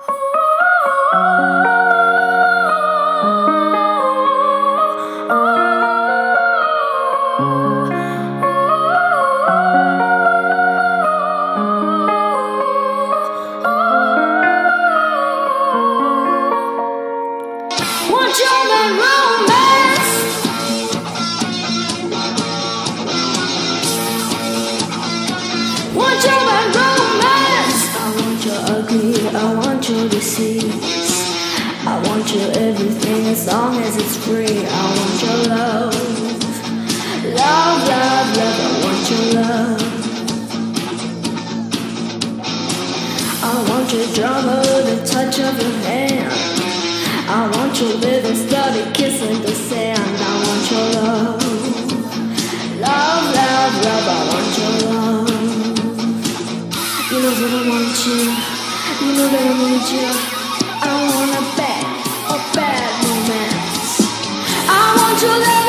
Want your man romance? Want your man romance? I want your ugly, I want your disease. I want your everything as long as it's free. I want your love, love, love, love. I want your love. I want your drama, the touch of your hand. I want your little study kissing the sand. I want your love, love, love, love. I want your love. You know that I want you. You know that I need you. I want a bad romance. I want your love.